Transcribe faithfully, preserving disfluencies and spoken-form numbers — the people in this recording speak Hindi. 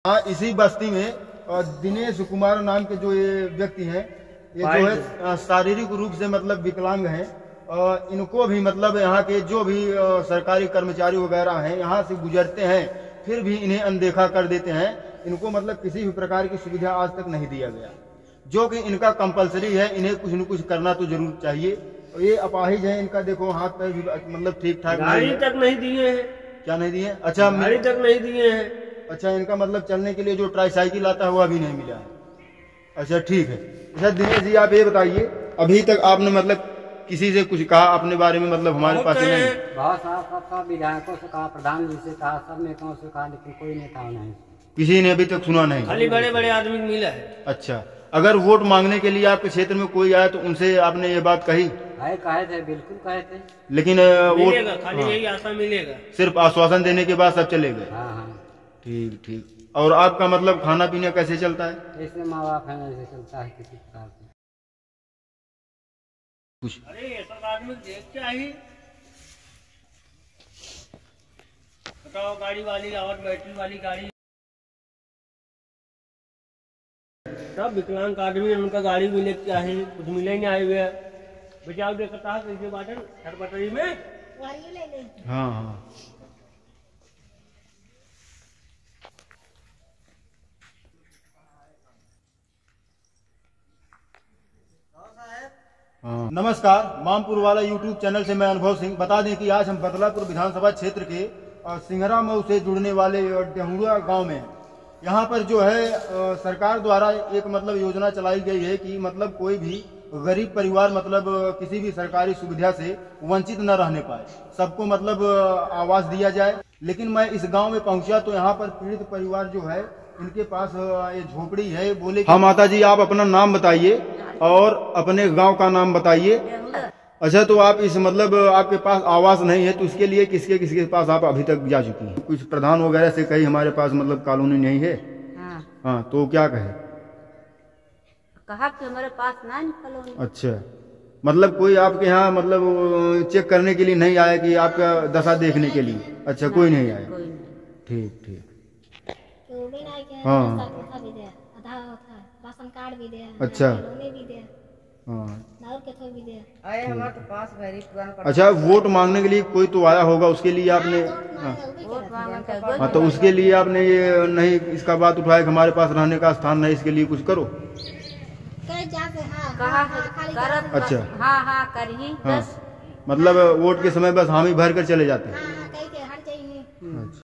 हाँ, इसी बस्ती में दिनेश कुमार नाम के जो ये व्यक्ति हैं, ये जो है शारीरिक रूप से मतलब विकलांग हैं। और इनको भी मतलब यहाँ के जो भी सरकारी कर्मचारी वगैरह हैं यहाँ से गुजरते हैं, फिर भी इन्हें अनदेखा कर देते हैं। इनको मतलब किसी भी प्रकार की सुविधा आज तक नहीं दिया गया, जो कि इनका कंपलसरी है। इन्हें कुछ न कुछ करना तो जरूर चाहिए। ये अपाहिज है, इनका देखो हाथ पैर भी मतलब ठीक ठाक गाड़ी तक नहीं दिए हैं। क्या नहीं दिए? अच्छा, गाड़ी तक नहीं दिए हैं। अच्छा, इनका मतलब चलने के लिए जो ट्राईसाइकिल आता है वो अभी नहीं मिला है। अच्छा, ठीक है। अच्छा दिनेश जी, आप ये बताइए, अभी तक आपने मतलब किसी से कुछ कहा अपने बारे में? मतलब हमारे पास नहीं। बहुत सारा विधायकों से कहा, प्रधान जी से कहा, सब नेताओं से कहा, लेकिन कोई नेता नहीं, किसी ने अभी तक सुना नहीं। खाली बड़े बड़े आदमी मिला है। अच्छा, अगर वोट मांगने के लिए आपके क्षेत्र में कोई आया तो उनसे आपने ये बात कही? है, कहे थे, बिल्कुल कहे थे, लेकिन मिलेगा, खाली हाँ, यही आशा मिलेगा। सिर्फ आश्वासन देने के बाद सब चले गए? हाँ हाँ। ठीक ठीक। और आपका मतलब खाना पीना कैसे चलता है? ऐसे माँ बाप है, ऐसे चलता है किसी प्रकार से। कुछ अरे ये सब आदमी देख के आई, बताओ, गाड़ी वाली और बैटरी वाली गाड़ी, सब विकलांग आदमी, उनका गाड़ी मिले क्या है, कुछ मिले नहीं आए हुए बचाव देखता है कैसे बाटन हर पटरी में। हाँ हाँ हाँ। नमस्कार, मामपुर वाला यूट्यूब चैनल से मैं अनुभव सिंह। बता दें कि आज हम बदलापुर विधानसभा क्षेत्र के सिंघरा मऊ से जुड़ने वाले डेहुड़ा गांव में, यहाँ पर जो है सरकार द्वारा एक मतलब योजना चलाई गई है कि मतलब कोई भी गरीब परिवार मतलब किसी भी सरकारी सुविधा से वंचित न रहने पाए, सबको मतलब आवास दिया जाए। लेकिन मैं इस गांव में पहुंचा तो यहाँ पर पीड़ित परिवार जो है, इनके पास ये झोपड़ी है। बोले, हाँ माता जी, आप अपना नाम बताइए और अपने गांव का नाम बताइए। अच्छा, तो आप इस मतलब आपके पास आवास नहीं है तो इसके लिए किसके किसके पास आप अभी तक जा चुकी हैं? कुछ प्रधान वगैरह से कही हमारे पास मतलब कॉलोनी नहीं है? हाँ, हाँ, तो क्या कहे? कहा कि हमारे पास नहीं कॉलोनी। अच्छा, मतलब कोई आपके यहाँ मतलब चेक करने के लिए नहीं आया कि आपका दशा देखने के लिए? अच्छा, कोई नहीं आया। ठीक ठीक। हाँ, राशन कार्ड भी दे। अच्छा भी दे। हाँ। भी दे। अरे हमारे तो पास भरी पुराना। अच्छा, वोट मांगने के लिए कोई तो आया होगा, उसके लिए आपने? वोट मांगने हाँ, तो उसके लिए आपने ये नहीं इसका बात उठाया कि हमारे पास रहने का स्थान नहीं, इसके लिए कुछ करो? अच्छा, हाँ हाँ करी। हाँ, मतलब वोट के समय बस हामी भर कर चले जाते हैं। हाँ, हाँ, कहीं के हट जाइए। अच्छा।